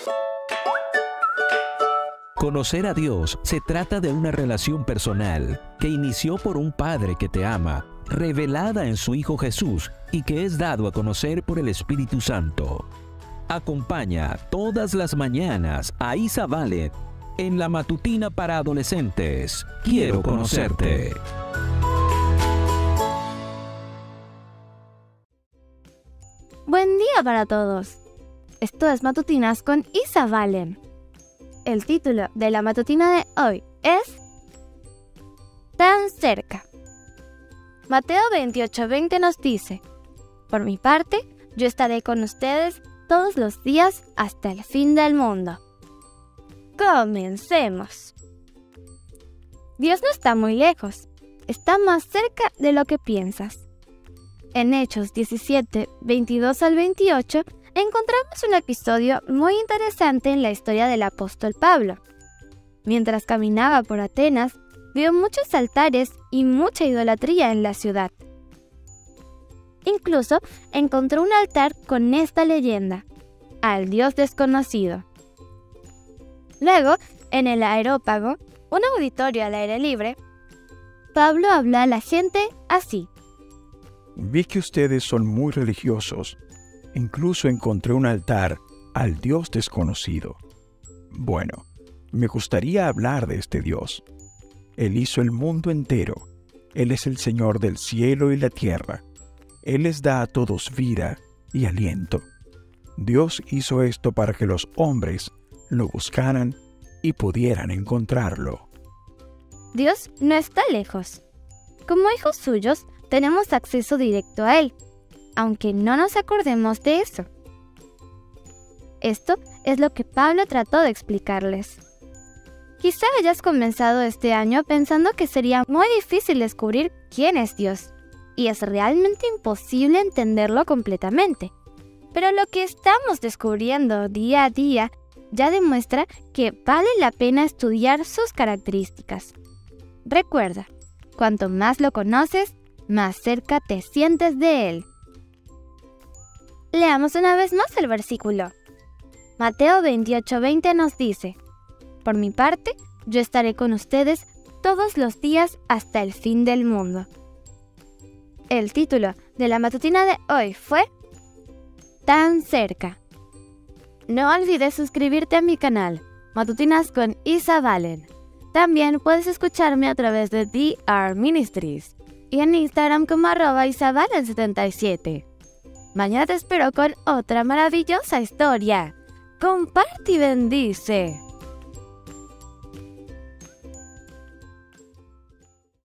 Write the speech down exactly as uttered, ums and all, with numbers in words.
Conocer a Dios se trata de una relación personal que inició por un Padre que te ama, revelada en su Hijo Jesús y que es dado a conocer por el Espíritu Santo. Acompaña todas las mañanas a Isa Valen en la matutina para adolescentes. Quiero conocerte. Buen día para todos. Esto es Matutinas con Isa Valen. El título de la matutina de hoy es Tan cerca. Mateo veintiocho veinte nos dice: Por mi parte, yo estaré con ustedes todos los días hasta el fin del mundo. Comencemos. Dios no está muy lejos, está más cerca de lo que piensas. En Hechos diecisiete, veintidós al veintiocho, encontramos un episodio muy interesante en la historia del apóstol Pablo. Mientras caminaba por Atenas, vio muchos altares y mucha idolatría en la ciudad. Incluso encontró un altar con esta leyenda: al Dios desconocido. Luego, en el Areópago, un auditorio al aire libre, Pablo habló a la gente así: Vi que ustedes son muy religiosos. Incluso encontré un altar al Dios desconocido. Bueno, me gustaría hablar de este Dios. Él hizo el mundo entero. Él es el Señor del cielo y la tierra. Él les da a todos vida y aliento. Dios hizo esto para que los hombres lo buscaran y pudieran encontrarlo. Dios no está lejos. Como hijos suyos, tenemos acceso directo a Él, aunque no nos acordemos de eso. Esto es lo que Pablo trató de explicarles. Quizá hayas comenzado este año pensando que sería muy difícil descubrir quién es Dios, y es realmente imposible entenderlo completamente. Pero lo que estamos descubriendo día a día ya demuestra que vale la pena estudiar sus características. Recuerda, cuanto más lo conoces, más cerca te sientes de Él. Leamos una vez más el versículo. Mateo veintiocho veinte nos dice: Por mi parte, yo estaré con ustedes todos los días hasta el fin del mundo. El título de la matutina de hoy fue Tan cerca. No olvides suscribirte a mi canal, Matutinas con Isa Valen. También puedes escucharme a través de D R Ministries y en Instagram como arroba isavalen setenta y siete. Mañana te espero con otra maravillosa historia. Comparte y bendice.